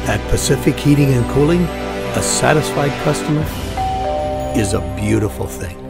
At Pacific Heating and Cooling, a satisfied customer is a beautiful thing.